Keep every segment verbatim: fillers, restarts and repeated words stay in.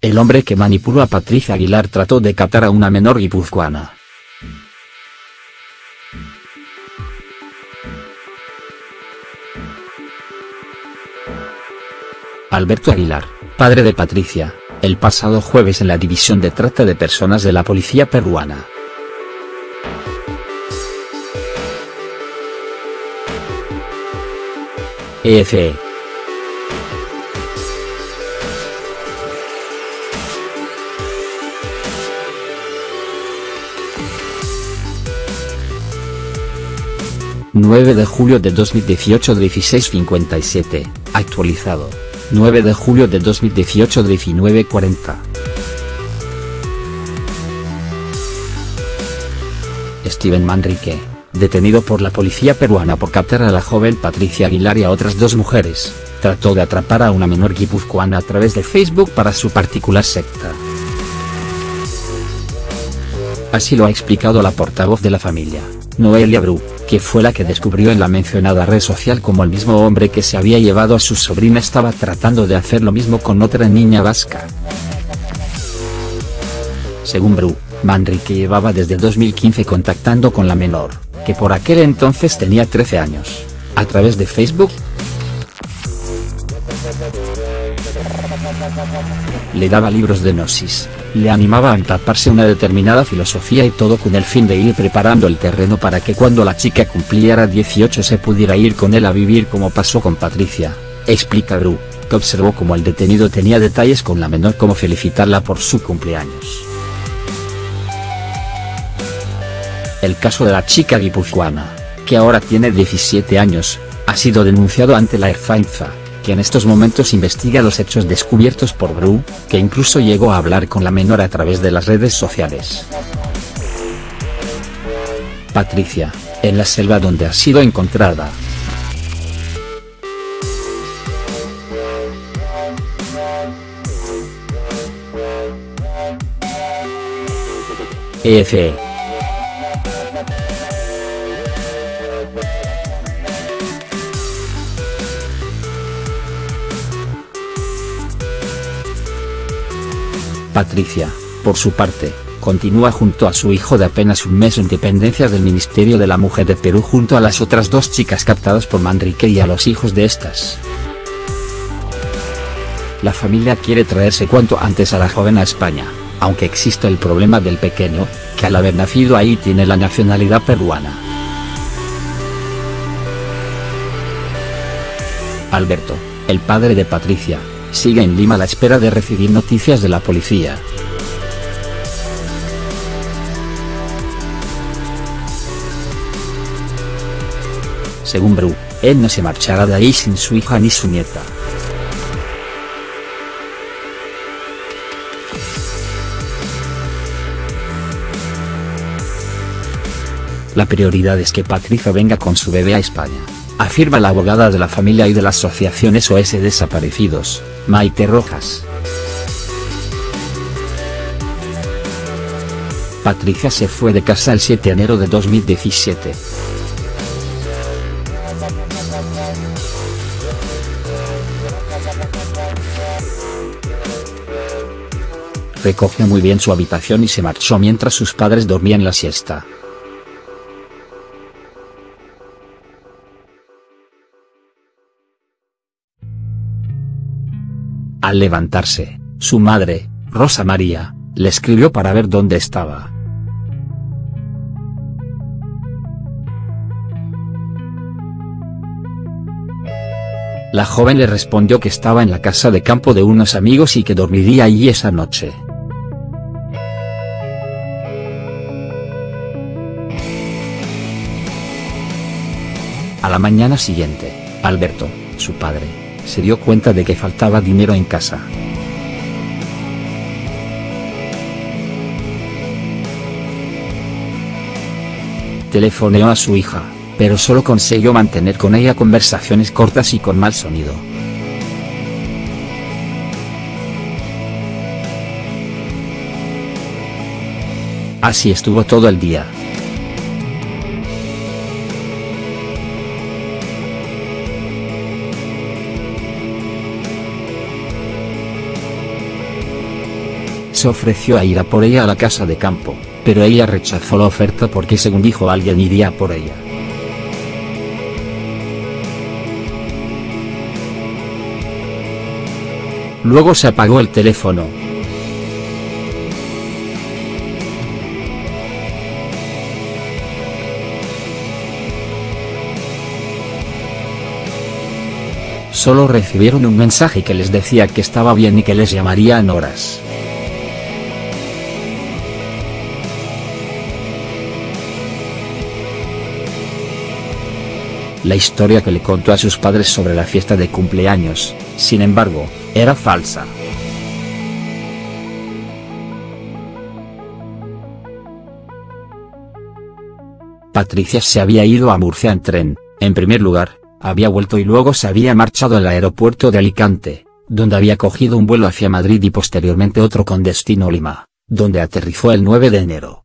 El hombre que manipuló a Patricia Aguilar trató de captar a una menor guipuzcoana. Alberto Aguilar, padre de Patricia, el pasado jueves en la División de Trata de Personas de la Policía Peruana. E F E. nueve de julio de dos mil dieciocho dieciséis cincuenta y siete, actualizado, nueve de julio de dos mil dieciocho diecinueve cuarenta. Steven Manrique, detenido por la policía peruana por captar a la joven Patricia Aguilar y a otras dos mujeres, trató de atrapar a una menor guipuzcoana a través de Facebook para su particular secta. Así lo ha explicado la portavoz de la familia, Noelia Bru, que fue la que descubrió en la mencionada red social como el mismo hombre que se había llevado a su sobrina estaba tratando de hacer lo mismo con otra niña vasca. Según Bru, Manrique llevaba desde dos mil quince contactando con la menor, que por aquel entonces tenía trece años, a través de Facebook. Le daba libros de gnosis, le animaba a empaparse una determinada filosofía y todo con el fin de ir preparando el terreno para que cuando la chica cumpliera dieciocho se pudiera ir con él a vivir como pasó con Patricia, explica Bru, que observó como el detenido tenía detalles con la menor como felicitarla por su cumpleaños. El caso de la chica guipuzcoana, que ahora tiene diecisiete años, ha sido denunciado ante la Ertzaintza, que en estos momentos investiga los hechos descubiertos por Bru, que incluso llegó a hablar con la menor a través de las redes sociales. Patricia, en la selva donde ha sido encontrada. E F E. Patricia, por su parte, continúa junto a su hijo de apenas un mes en dependencias del Ministerio de la Mujer de Perú junto a las otras dos chicas captadas por Manrique y a los hijos de estas. La familia quiere traerse cuanto antes a la joven a España, aunque existe el problema del pequeño, que al haber nacido ahí tiene la nacionalidad peruana. Alberto, el padre de Patricia, sigue en Lima a la espera de recibir noticias de la policía. Según Bru, él no se marchará de ahí sin su hija ni su nieta. La prioridad es que Patricia venga con su bebé a España, afirma la abogada de la familia y de la asociación S O S Desaparecidos, Maite Rojas. Patricia se fue de casa el siete de enero de dos mil diecisiete. Recogió muy bien su habitación y se marchó mientras sus padres dormían la siesta. Al levantarse, su madre, Rosa María, le escribió para ver dónde estaba. La joven le respondió que estaba en la casa de campo de unos amigos y que dormiría allí esa noche. A la mañana siguiente, Alberto, su padre, se dio cuenta de que faltaba dinero en casa. Telefoneó a su hija, pero solo consiguió mantener con ella conversaciones cortas y con mal sonido. Así estuvo todo el día. se ofreció a ir a por ella a la casa de campo, pero ella rechazó la oferta porque según dijo alguien iría por ella. Luego se apagó el teléfono. Solo recibieron un mensaje que les decía que estaba bien y que les llamaría en horas. La historia que le contó a sus padres sobre la fiesta de cumpleaños, sin embargo, era falsa. Patricia se había ido a Murcia en tren, en primer lugar, había vuelto y luego se había marchado al aeropuerto de Alicante, donde había cogido un vuelo hacia Madrid y posteriormente otro con destino Lima, donde aterrizó el nueve de enero.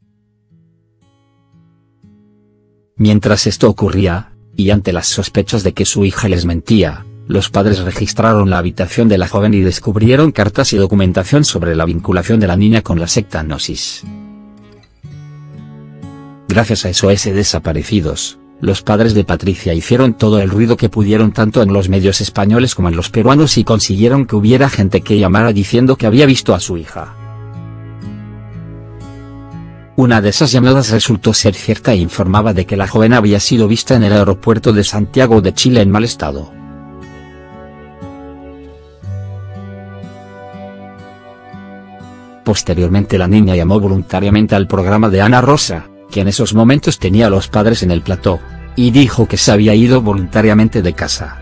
Mientras esto ocurría, y ante las sospechas de que su hija les mentía, los padres registraron la habitación de la joven y descubrieron cartas y documentación sobre la vinculación de la niña con la secta Gnosis. Gracias a S O S Desaparecidos, los padres de Patricia hicieron todo el ruido que pudieron tanto en los medios españoles como en los peruanos y consiguieron que hubiera gente que llamara diciendo que había visto a su hija. Una de esas llamadas resultó ser cierta e informaba de que la joven había sido vista en el aeropuerto de Santiago de Chile en mal estado. Posteriormente la niña llamó voluntariamente al programa de Ana Rosa, que en esos momentos tenía a los padres en el plató, y dijo que se había ido voluntariamente de casa.